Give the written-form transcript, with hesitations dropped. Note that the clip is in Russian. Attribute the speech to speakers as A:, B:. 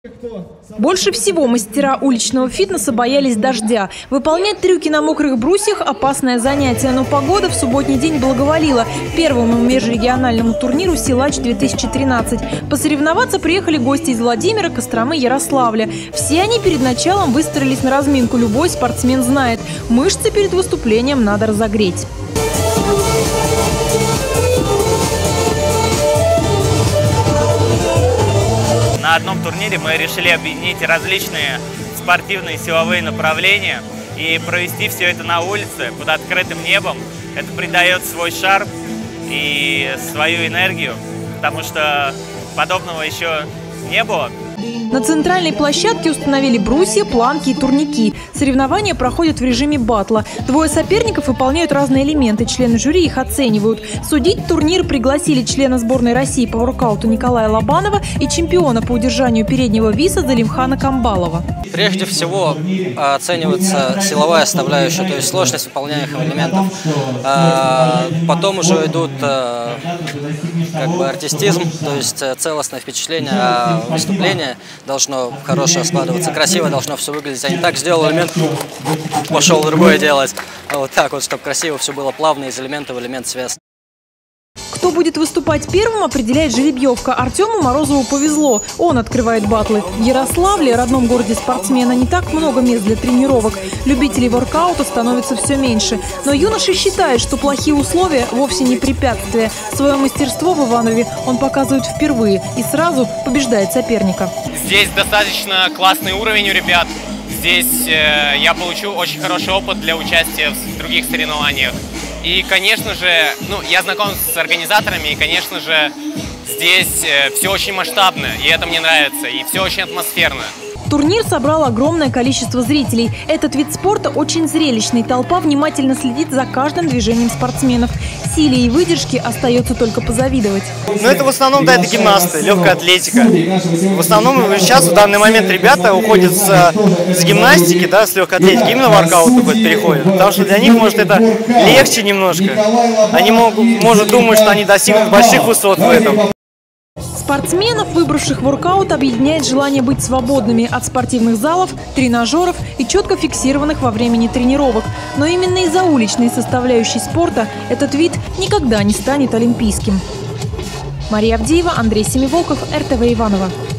A: Больше всего мастера уличного фитнеса боялись дождя. Выполнять трюки на мокрых брусьях – опасное занятие, но погода в субботний день благоволила первому межрегиональному турниру «Силач-2013». Посоревноваться приехали гости из Владимира, Костромы, Ярославля. Все они перед началом выстроились на разминку. Любой спортсмен знает – мышцы перед выступлением надо разогреть.
B: На одном турнире мы решили объединить различные спортивные силовые направления и провести все это на улице под открытым небом. Это придает свой шарм и свою энергию, потому что подобного еще не было.
A: На центральной площадке установили брусья, планки и турники. Соревнования проходят в режиме батла. Двое соперников выполняют разные элементы. Члены жюри их оценивают. Судить турнир пригласили члена сборной России по воркауту Николая Лобанова и чемпиона по удержанию переднего виса Залимхана Камбалова.
C: Прежде всего оценивается силовая составляющая, то есть сложность выполняемых элементов. Потом уже идут артистизм, то есть целостное впечатление выступления должно хорошее складываться, красиво должно все выглядеть. А не так сделал элемент, пошел другое делать. А вот так вот, чтобы красиво все было плавно из элемента в элемент связано.
A: Кто будет выступать первым, определяет жеребьевка. Артему Морозову повезло. Он открывает батлы. В Ярославле, родном городе спортсмена, не так много мест для тренировок. Любителей воркаута становится все меньше. Но юноша считает, что плохие условия вовсе не препятствие. Свое мастерство в Иванове он показывает впервые и сразу побеждает соперника.
D: Здесь достаточно классный уровень у ребят. Здесь я получу очень хороший опыт для участия в других соревнованиях. И, конечно же, я знаком с организаторами, и, конечно же, здесь все очень масштабно, и это мне нравится, и все очень атмосферно.
A: Турнир собрал огромное количество зрителей. Этот вид спорта очень зрелищный. Толпа внимательно следит за каждым движением спортсменов. Силе и выдержке остается только позавидовать.
E: Это в основном, это гимнасты, легкая атлетика. В основном сейчас в данный момент ребята уходят с гимнастики, с легкой атлетики, именно в воркаут переходят. Потому что для них, может, это легче немножко. Они может думать, что они достигнут больших высот в этом.
A: Спортсменов, выбравших воркаут, объединяет желание быть свободными от спортивных залов, тренажеров и четко фиксированных во времени тренировок. Но именно из-за уличной составляющей спорта этот вид никогда не станет олимпийским. Мария Авдеева, Андрей Семиволков, РТВ Иваново.